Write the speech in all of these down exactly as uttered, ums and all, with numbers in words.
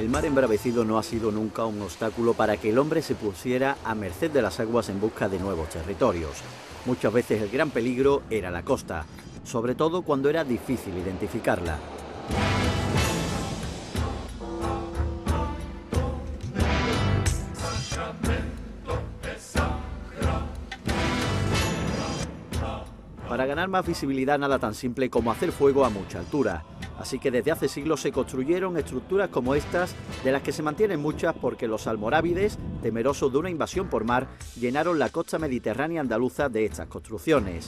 El mar embravecido no ha sido nunca un obstáculo para que el hombre se pusiera a merced de las aguas en busca de nuevos territorios. Muchas veces el gran peligro era la costa, sobre todo cuando era difícil identificarla. Para ganar más visibilidad nada tan simple como hacer fuego a mucha altura. Así que desde hace siglos se construyeron estructuras como estas, de las que se mantienen muchas porque los almorávides, temerosos de una invasión por mar, llenaron la costa mediterránea andaluza de estas construcciones.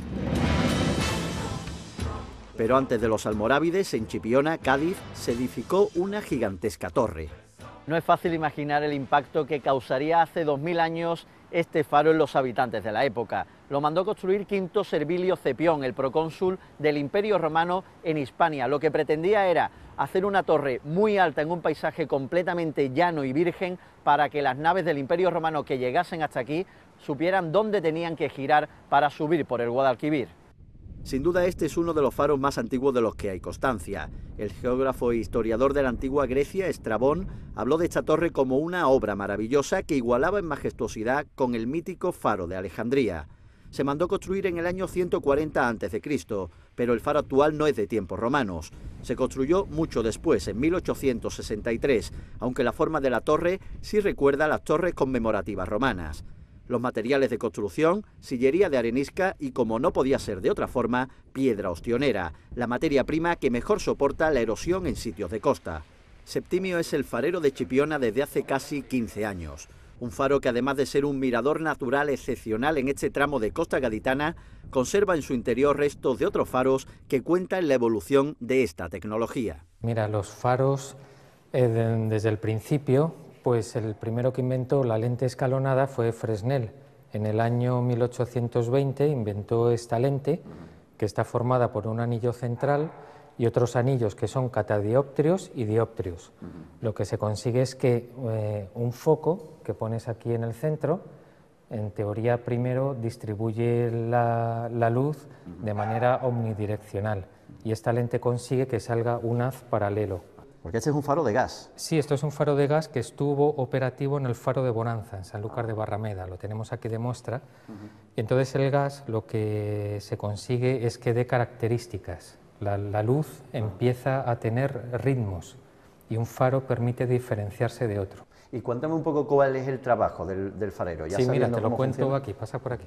Pero antes de los almorávides, en Chipiona, Cádiz, se edificó una gigantesca torre. No es fácil imaginar el impacto que causaría hace dos mil años este faro en los habitantes de la época. Lo mandó construir Quinto Servilio Cepión, el procónsul del Imperio Romano en Hispania. Lo que pretendía era hacer una torre muy alta en un paisaje completamente llano y virgen para que las naves del Imperio Romano que llegasen hasta aquí supieran dónde tenían que girar para subir por el Guadalquivir. Sin duda este es uno de los faros más antiguos de los que hay constancia. El geógrafo e historiador de la antigua Grecia, Estrabón, habló de esta torre como una obra maravillosa que igualaba en majestuosidad con el mítico faro de Alejandría. Se mandó construir en el año ciento cuarenta antes de Cristo, pero el faro actual no es de tiempos romanos. Se construyó mucho después, en mil ochocientos sesenta y tres, aunque la forma de la torre sí recuerda a las torres conmemorativas romanas. Los materiales de construcción, sillería de arenisca y, como no podía ser de otra forma, piedra ostionera, la materia prima que mejor soporta la erosión en sitios de costa. Septimio es el farero de Chipiona desde hace casi quince años. Un faro que, además de ser un mirador natural excepcional en este tramo de costa gaditana, conserva en su interior restos de otros faros que cuentan la evolución de esta tecnología. Mira, los faros eh, de, desde el principio, pues el primero que inventó la lente escalonada fue Fresnel. En el año mil ochocientos veinte inventó esta lente, que está formada por un anillo central y otros anillos que son catadióptrios y dióptrios. Uh-huh. Lo que se consigue es que eh, un foco que pones aquí en el centro, en teoría primero distribuye la, la luz de manera omnidireccional y esta lente consigue que salga un haz paralelo. Porque este es un faro de gas. Sí, esto es un faro de gas que estuvo operativo en el faro de Bonanza, en Sanlúcar de Barrameda, lo tenemos aquí de muestra. Uh-huh. Y entonces el gas lo que se consigue es que dé características. La, la luz empieza a tener ritmos y un faro permite diferenciarse de otro. Y cuéntame un poco cuál es el trabajo del, del farero. ¿Ya sí, mira, te lo cuento funciona? Aquí, pasa por aquí.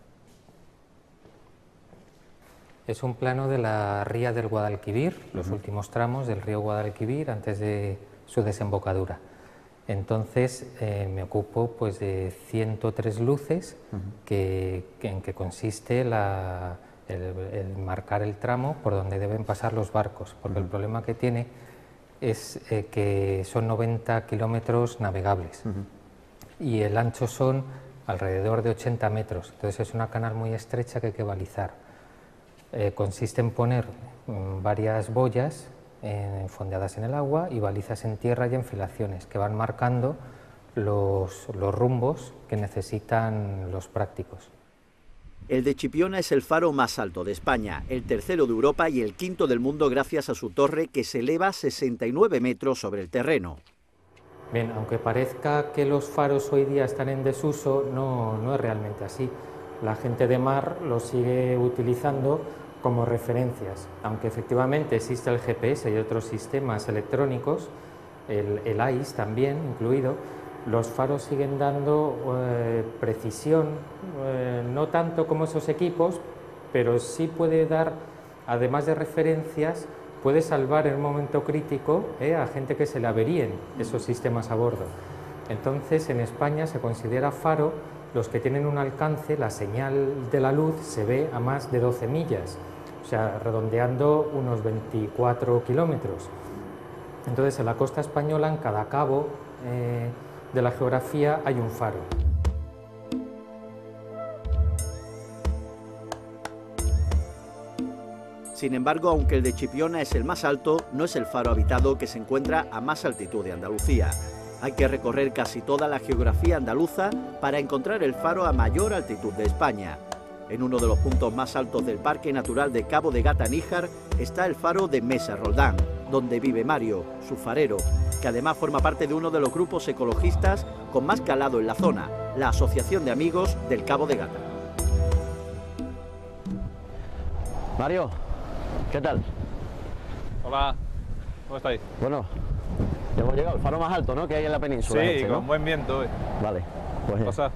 Es un plano de la ría del Guadalquivir, los uh-huh. últimos tramos del río Guadalquivir antes de su desembocadura. Entonces eh, me ocupo pues, de ciento tres luces uh-huh. que, que, en que consiste la, el, el marcar el tramo por donde deben pasar los barcos, porque uh-huh. el problema que tiene es eh, que son noventa kilómetros navegables uh-huh. y el ancho son alrededor de ochenta metros, entonces es una canal muy estrecha que hay que balizar. Eh, consiste en poner mm, varias boyas eh, fondeadas en el agua y balizas en tierra y enfilaciones que van marcando los, los rumbos que necesitan los prácticos. El de Chipiona es el faro más alto de España, el tercero de Europa y el quinto del mundo gracias a su torre que se eleva sesenta y nueve metros sobre el terreno. Bien, aunque parezca que los faros hoy día están en desuso, no, no es realmente así. La gente de mar los sigue utilizando como referencias, aunque efectivamente existe el G P S y otros sistemas electrónicos, el, el A I S también incluido, los faros siguen dando eh, precisión, eh, no tanto como esos equipos, pero sí puede dar, además de referencias, puede salvar en un momento crítico eh, a gente que se le averíen esos sistemas a bordo. Entonces, en España se considera faro los que tienen un alcance, la señal de la luz se ve a más de doce millas, o sea, redondeando unos veinticuatro kilómetros. Entonces, en la costa española, en cada cabo eh, de la geografía, hay un faro. Sin embargo, aunque el de Chipiona es el más alto, no es el faro habitado que se encuentra a más altitud de Andalucía. Hay que recorrer casi toda la geografía andaluza para encontrar el faro a mayor altitud de España. En uno de los puntos más altos del Parque Natural de Cabo de Gata-Níjar está el faro de Mesa Roldán, donde vive Mario, su farero. que además forma parte de uno de los grupos ecologistas con más calado en la zona, la Asociación de Amigos del Cabo de Gata. Mario, ¿qué tal? Hola, ¿cómo estáis? Bueno, ya hemos llegado al faro más alto, ¿no?, que hay en la península. Sí, este, ¿no? con buen viento hoy. Vale, pues... Pasa.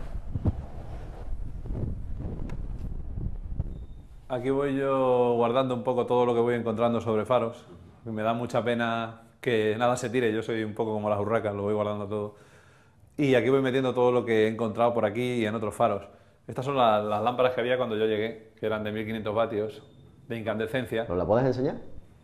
Aquí voy yo guardando un poco todo lo que voy encontrando sobre faros. Me da mucha pena que nada se tire, yo soy un poco como las urracas, lo voy guardando todo. Y aquí voy metiendo todo lo que he encontrado por aquí y en otros faros. Estas son las, las lámparas que había cuando yo llegué, que eran de mil quinientos vatios de incandescencia. ¿Nos la puedes enseñar?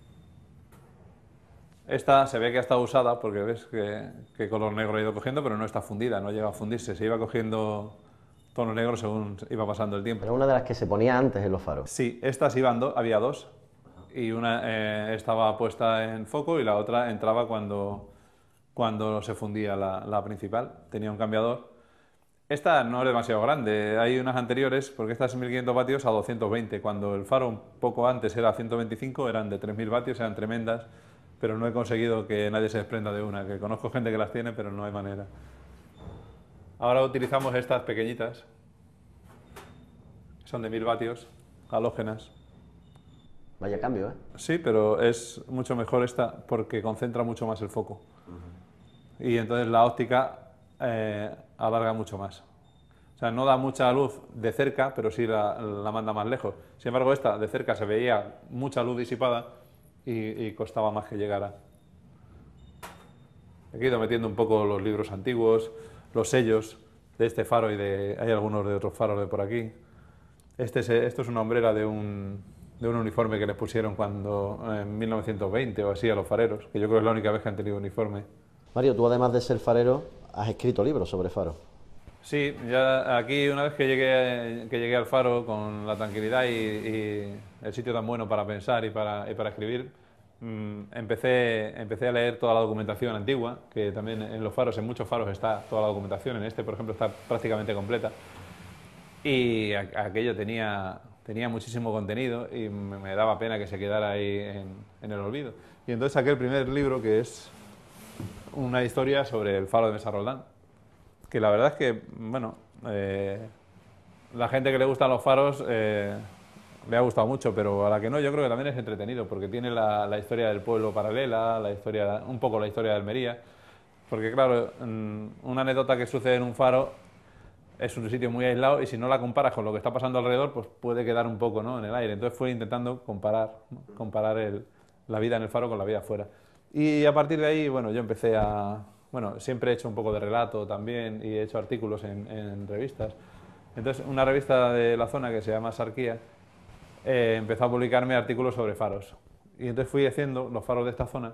Esta se ve que ha estado usada porque ves que, que color negro ha ido cogiendo, pero no está fundida, no llega a fundirse, se iba cogiendo tono negro según iba pasando el tiempo. Era una de las que se ponía antes en los faros. Sí, estas iban do, había dos, y una eh, estaba puesta en foco y la otra entraba cuando, cuando se fundía la, la principal, tenía un cambiador. Esta no es demasiado grande, hay unas anteriores, porque esta es mil quinientos vatios a doscientos veinte, cuando el faro un poco antes era ciento veinticinco, eran de tres mil vatios, eran tremendas, pero no he conseguido que nadie se desprenda de una, que conozco gente que las tiene, pero no hay manera. Ahora utilizamos estas pequeñitas, son de mil vatios, halógenas. Vaya cambio, ¿eh? Sí, pero es mucho mejor esta porque concentra mucho más el foco. Uh-huh. Y entonces la óptica eh, alarga mucho más. O sea, no da mucha luz de cerca, pero sí la, la manda más lejos. Sin embargo, esta de cerca se veía mucha luz disipada y, y costaba más que llegara. He ido metiendo un poco los libros antiguos, los sellos de este faro y de... hay algunos de otros faros de por aquí. Este es, esto es una hombrera de un, de un uniforme que les pusieron cuando en mil novecientos veinte o así a los fareros, que yo creo que es la única vez que han tenido uniforme. Mario, tú además de ser farero, has escrito libros sobre faros. Sí, ya aquí una vez que llegué, que llegué al faro con la tranquilidad y, y el sitio tan bueno para pensar y para, y para escribir, mmm, empecé, empecé a leer toda la documentación antigua, que también en los faros, en muchos faros está toda la documentación, en este por ejemplo está prácticamente completa. Y aquello tenía, tenía muchísimo contenido y me, me daba pena que se quedara ahí en, en el olvido. Y entonces saqué el primer libro, que es una historia sobre el faro de Mesa Roldán, que la verdad es que, bueno, eh, la gente que le gustan los faros eh, le ha gustado mucho, pero a la que no, yo creo que también es entretenido, porque tiene la, la historia del pueblo paralela, la historia, un poco la historia de Almería, porque claro, una anécdota que sucede en un faro es un sitio muy aislado y si no la comparas con lo que está pasando alrededor, pues puede quedar un poco, ¿no?, en el aire. Entonces fue intentando comparar, ¿no?, comparar el, la vida en el faro con la vida afuera. Y a partir de ahí, bueno, yo empecé a... Bueno, siempre he hecho un poco de relato también y he hecho artículos en, en revistas. Entonces, una revista de la zona que se llama Sarquía eh, empezó a publicarme artículos sobre faros. Y entonces fui haciendo los faros de esta zona.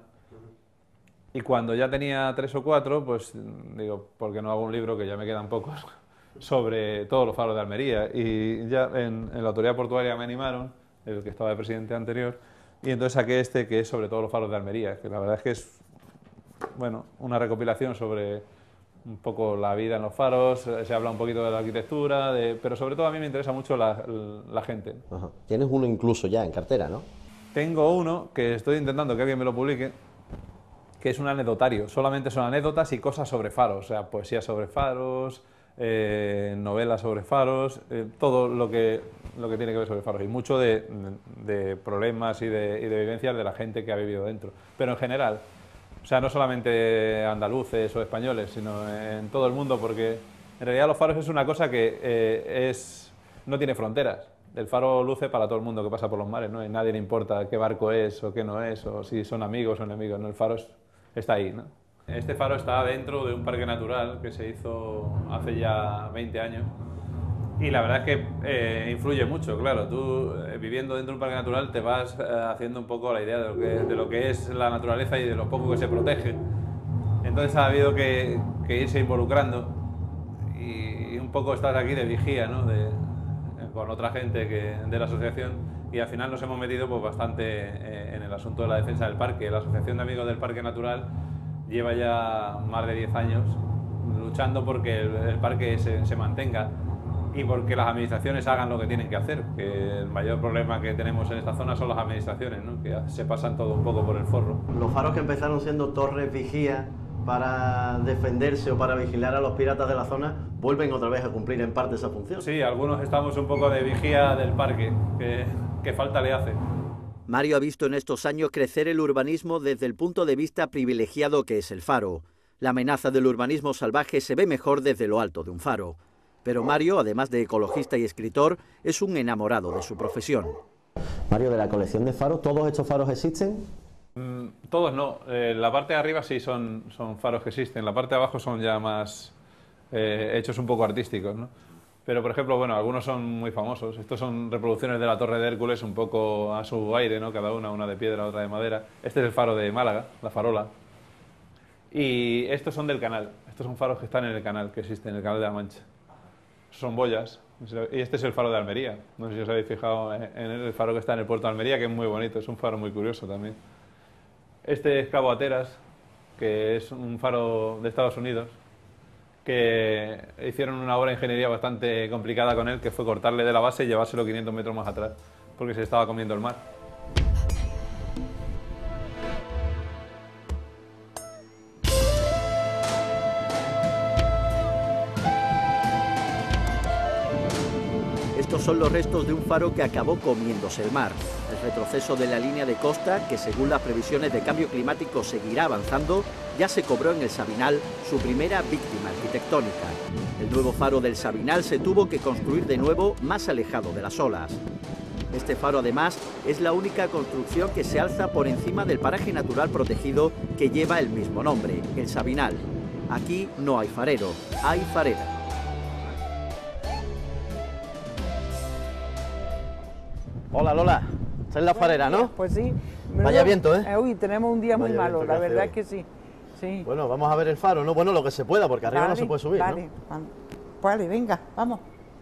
Y cuando ya tenía tres o cuatro, pues digo, ¿por qué no hago un libro, que ya me quedan pocos, sobre todos los faros de Almería? Y ya en, en la autoridad portuaria me animaron, el que estaba de presidente anterior, y entonces saqué este, que es sobre todos los faros de Almería, que la verdad es que es, bueno, una recopilación sobre un poco la vida en los faros, se habla un poquito de la arquitectura, de, pero sobre todo a mí me interesa mucho la, la gente. Ajá. Tienes uno incluso ya en cartera, ¿no? Tengo uno que estoy intentando que alguien me lo publique, que es un anecdotario, solamente son anécdotas y cosas sobre faros, o sea, poesía sobre faros, eh, novelas sobre faros, eh, todo lo que, lo que tiene que ver sobre faros, y mucho de, de problemas y de, y de vivencias de la gente que ha vivido dentro, pero en general, o sea, no solamente andaluces o españoles, sino en todo el mundo, porque en realidad los faros es una cosa que eh, es, no tiene fronteras. El faro luce para todo el mundo que pasa por los mares, ¿no? Y a nadie le importa qué barco es o qué no es, o si son amigos o enemigos, ¿no? El faro es, está ahí, ¿no? Este faro está dentro de un parque natural que se hizo hace ya veinte años y la verdad es que eh, influye mucho, claro. Tú eh, viviendo dentro de un parque natural te vas eh, haciendo un poco la idea de lo, que, de lo que es la naturaleza y de lo poco que se protege. Entonces ha habido que, que irse involucrando y, y un poco estar aquí de vigía, ¿no? De, con otra gente que, de la asociación, y al final nos hemos metido pues, bastante eh, en el asunto de la defensa del parque. La Asociación de Amigos del Parque Natural lleva ya más de diez años luchando porque el, el parque se, se mantenga y porque las administraciones hagan lo que tienen que hacer, que el mayor problema que tenemos en esta zona son las administraciones, ¿no? Que se pasan todo un poco por el forro. Los faros que empezaron siendo torres vigías para defenderse o para vigilar a los piratas de la zona, vuelven otra vez a cumplir en parte esa función. Sí, algunos estamos un poco de vigía del parque, que, que falta le hace. Mario ha visto en estos años crecer el urbanismo desde el punto de vista privilegiado que es el faro. La amenaza del urbanismo salvaje se ve mejor desde lo alto de un faro. Pero Mario, además de ecologista y escritor, es un enamorado de su profesión. Mario, de la colección de faros, ¿todos estos faros existen? Mm, todos no. Eh, la parte de arriba sí son, son faros que existen. La parte de abajo son ya más eh, hechos un poco artísticos, ¿no? Pero, por ejemplo, bueno, algunos son muy famosos. Estos son reproducciones de la Torre de Hércules un poco a su aire, ¿no? Cada una, una de piedra, otra de madera. Este es el faro de Málaga, la farola. Y estos son del canal. Estos son faros que están en el canal, que existen, en el canal de la Mancha. Son boyas. Y este es el faro de Almería. No sé si os habéis fijado en el faro que está en el puerto de Almería, que es muy bonito. Es un faro muy curioso también. Este es Cabo Ateras, que es un faro de Estados Unidos, que hicieron una obra de ingeniería bastante complicada con él, que fue cortarle de la base y llevárselo quinientos metros más atrás, porque se estaba comiendo el mar. Estos son los restos de un faro que acabó comiéndose el mar. El retroceso de la línea de costa, que según las previsiones de cambio climático seguirá avanzando, ya se cobró en el Sabinal su primera víctima arquitectónica. El nuevo faro del Sabinal se tuvo que construir de nuevo más alejado de las olas. Este faro, además, es la única construcción que se alza por encima del paraje natural protegido que lleva el mismo nombre, el Sabinal. Aquí no hay farero, hay farera. Hola Lola, esta es la farera, ¿no? Pues sí. Vaya viento, ¿eh? Uy, tenemos un día muy Vaya malo, viento la que hace verdad hoy. es que sí. Sí. Bueno, vamos a ver el faro, ¿no? Bueno, lo que se pueda, porque arriba Vale, no se puede subir, vale, ¿no? Vale, vale, venga, vamos.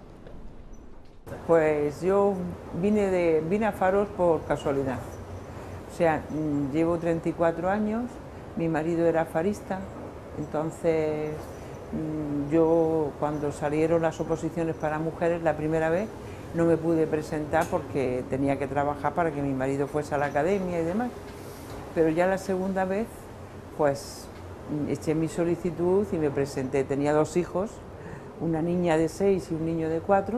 Pues yo vine, de, vine a Faros por casualidad. O sea, mm, llevo treinta y cuatro años, mi marido era farista, entonces mm, yo cuando salieron las oposiciones para mujeres la primera vez no me pude presentar porque tenía que trabajar para que mi marido fuese a la academia y demás. Pero ya la segunda vez, pues eché mi solicitud y me presenté. Tenía dos hijos, una niña de seis y un niño de cuatro.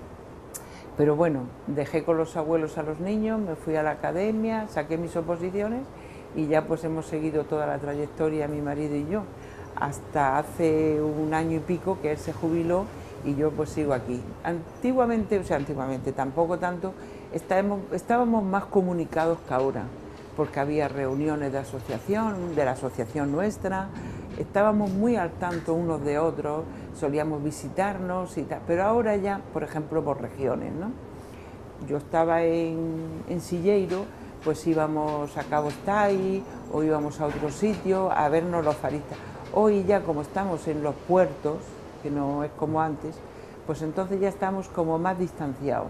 Pero bueno, dejé con los abuelos a los niños, me fui a la academia, saqué mis oposiciones y ya pues hemos seguido toda la trayectoria, mi marido y yo, hasta hace un año y pico que él se jubiló y yo pues sigo aquí. Antiguamente, o sea, antiguamente, tampoco tanto, estábamos, estábamos más comunicados que ahora, porque había reuniones de asociación, de la asociación nuestra, estábamos muy al tanto unos de otros, solíamos visitarnos y tal, pero ahora ya, por ejemplo, por regiones, ¿no? Yo estaba en, en Silleiro, pues íbamos a Cabo Estai o íbamos a otro sitio a vernos los faristas. Hoy ya como estamos en los puertos, que no es como antes, pues entonces ya estamos como más distanciados.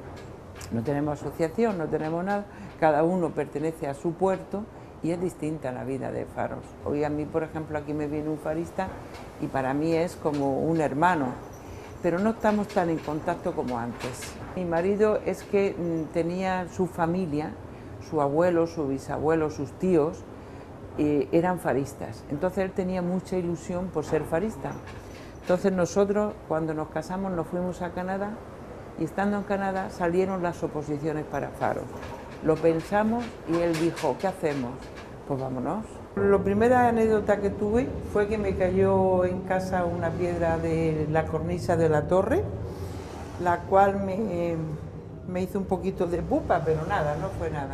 No tenemos asociación, no tenemos nada, cada uno pertenece a su puerto y es distinta la vida de Faros. Hoy a mí, por ejemplo, aquí me viene un farista y para mí es como un hermano, pero no estamos tan en contacto como antes. Mi marido es que mm, tenía su familia, su abuelo, su bisabuelo, sus tíos, eh, eran faristas. Entonces él tenía mucha ilusión por ser farista. Entonces nosotros, cuando nos casamos, nos fuimos a Canadá y estando en Canadá salieron las oposiciones para Faros. Lo pensamos y él dijo, ¿qué hacemos? Pues vámonos. La primera anécdota que tuve fue que me cayó en casa una piedra de la cornisa de la torre, la cual me, me hizo un poquito de pupa, pero nada, no fue nada.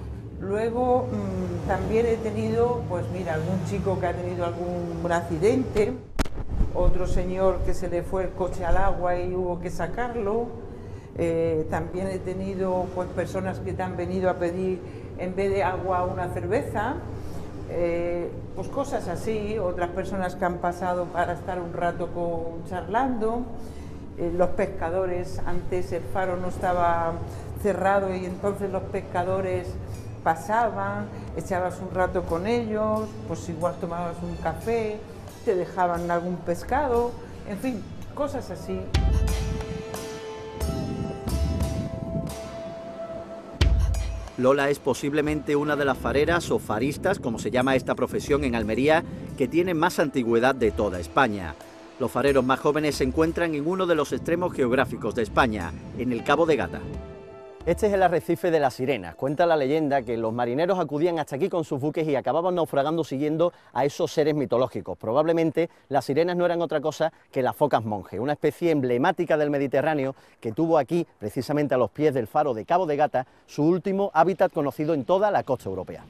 Luego mmm, también he tenido, pues mira, algún chico que ha tenido algún accidente, otro señor que se le fue el coche al agua y hubo que sacarlo. Eh, también he tenido pues, personas que te han venido a pedir en vez de agua una cerveza, eh, pues cosas así, otras personas que han pasado para estar un rato con, charlando, eh, los pescadores, antes el faro no estaba cerrado y entonces los pescadores pasaban, echabas un rato con ellos, pues igual tomabas un café, te dejaban algún pescado, en fin, cosas así. Lola es posiblemente una de las fareras o faristas, como se llama esta profesión en Almería, que tiene más antigüedad de toda España. Los fareros más jóvenes se encuentran en uno de los extremos geográficos de España, en el Cabo de Gata. Este es el arrecife de las Sirenas. Cuenta la leyenda que los marineros acudían hasta aquí con sus buques y acababan naufragando siguiendo a esos seres mitológicos. Probablemente las sirenas no eran otra cosa que las focas monje, una especie emblemática del Mediterráneo que tuvo aquí, precisamente a los pies del faro de Cabo de Gata, su último hábitat conocido en toda la costa europea.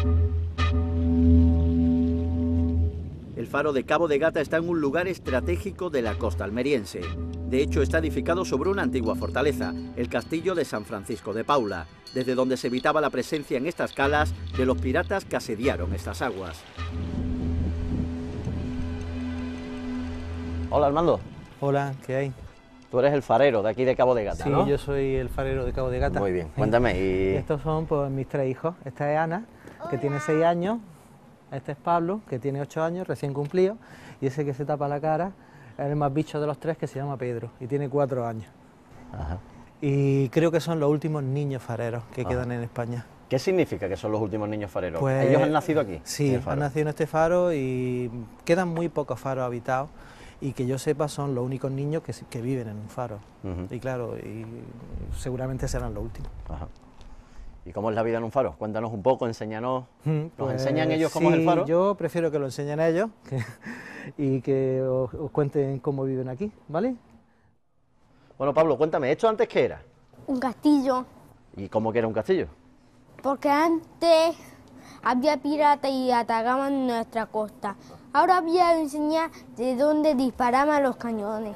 El faro de Cabo de Gata está en un lugar estratégico de la costa almeriense. De hecho, está edificado sobre una antigua fortaleza, el castillo de San Francisco de Paula, desde donde se evitaba la presencia en estas calas de los piratas que asediaron estas aguas. Hola, Armando. Hola, ¿qué hay? Tú eres el farero de aquí de Cabo de Gata, sí, ¿no? Sí, yo soy el farero de Cabo de Gata. Muy bien, cuéntame. Y... Estos son pues, mis tres hijos. Esta es Ana, que tiene seis años. Este es Pablo, que tiene ocho años, recién cumplido. Y ese que se tapa la cara es el más bicho de los tres, que se llama Pedro, y tiene cuatro años. Ajá. Y creo que son los últimos niños fareros que Ajá. quedan en España. ¿Qué significa que son los últimos niños fareros? Pues, ¿Ellos han nacido aquí? Sí, han nacido en este faro y quedan muy pocos faros habitados. Y que yo sepa son los únicos niños que, que viven en un faro. Uh-huh. Y claro, y seguramente serán los últimos. Ajá. ¿Y cómo es la vida en un faro? Cuéntanos un poco, enséñanos. ¿Nos pues, enseñan ellos cómo sí, es el faro? Yo prefiero que lo enseñen ellos que, y que os, os cuenten cómo viven aquí, ¿vale? Bueno, Pablo, cuéntame, ¿esto antes qué era? Un castillo. ¿Y cómo que era un castillo? Porque antes había piratas y atacaban nuestra costa. Ahora voy a enseñar de dónde disparaban los cañones.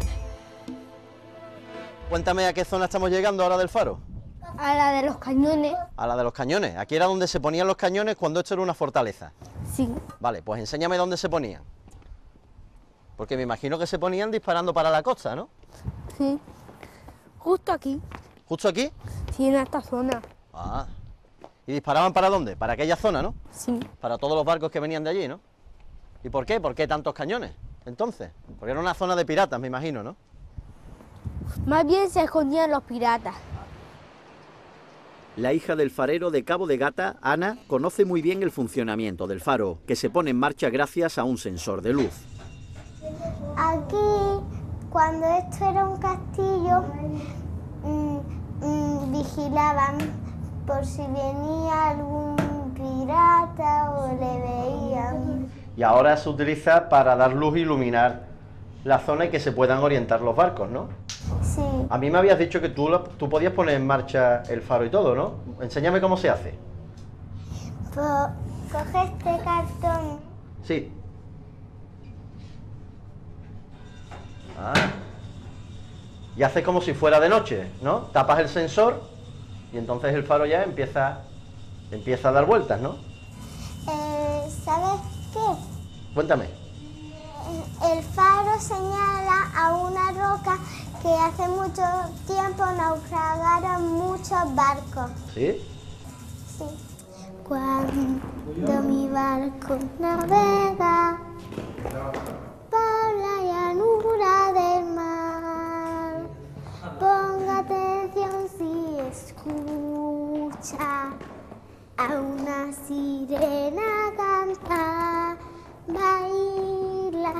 Cuéntame a qué zona estamos llegando ahora del faro. A la de los cañones. A la de los cañones. Aquí era donde se ponían los cañones cuando esto era una fortaleza. Sí. Vale, pues enséñame dónde se ponían. Porque me imagino que se ponían disparando para la costa, ¿no? Sí. Justo aquí. ¿Justo aquí? Sí, en esta zona. Ah. ¿Y disparaban para dónde? Para aquella zona, ¿no? Sí. Para todos los barcos que venían de allí, ¿no? ¿Y por qué? ¿Por qué tantos cañones, entonces? Porque era una zona de piratas, me imagino, ¿no? Más bien se escondían los piratas. La hija del farero de Cabo de Gata, Ana, conoce muy bien el funcionamiento del faro, que se pone en marcha gracias a un sensor de luz. Aquí, cuando esto era un castillo, mmm, mmm, vigilaban por si venía algún pirata o le veían. Y ahora se utiliza para dar luz e iluminar la zona y que se puedan orientar los barcos, ¿no? Sí. A mí me habías dicho que tú, tú podías poner en marcha el faro y todo, ¿no? Enséñame cómo se hace. Pues coge este cartón. Sí. Ah. Y haces como si fuera de noche, ¿no? Tapas el sensor y entonces el faro ya empieza, empieza a dar vueltas, ¿no? Eh, ¿Sabes qué? Cuéntame. El faro señala a una roca que hace mucho tiempo naufragaron muchos barcos. ¿Sí? Sí. Cuando mi barco navega por la llanura del mar, ponga atención si escucha a una sirena cantar, baila,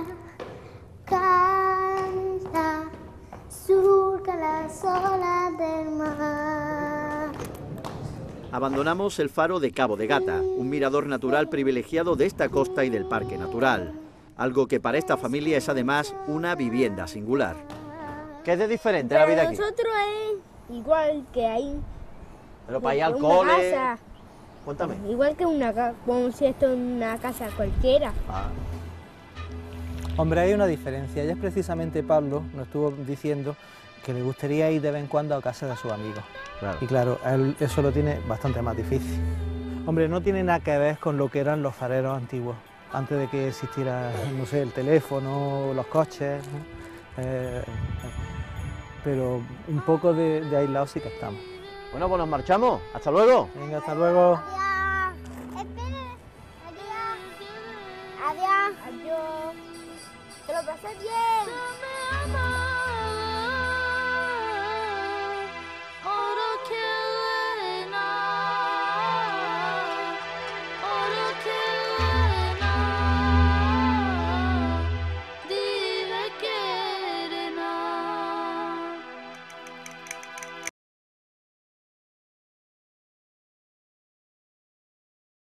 canta, surca las olas del mar. Abandonamos el faro de Cabo de Gata, un mirador natural privilegiado de esta costa y del parque natural. Algo que para esta familia es además una vivienda singular. ¿Qué es de diferente Para la vida aquí? Nosotros es igual que ahí. Pero para ir al una cole... casa. Cuéntame. Igual que una casa, como si esto es una casa cualquiera. Ah. Hombre, hay una diferencia. Ya es precisamente Pablo nos estuvo diciendo que le gustaría ir de vez en cuando a casa de sus amigos. Claro. Y claro, él eso lo tiene bastante más difícil. Hombre, no tiene nada que ver con lo que eran los fareros antiguos, antes de que existiera, no sé, el teléfono, los coches, ¿no? eh, pero un poco de, de aislados sí que estamos. Bueno, pues nos marchamos. ¡Hasta luego! Venga, hasta luego. Adiós. Espera. Adiós. Adiós. Adiós. Que lo pases bien. ¡Te amo!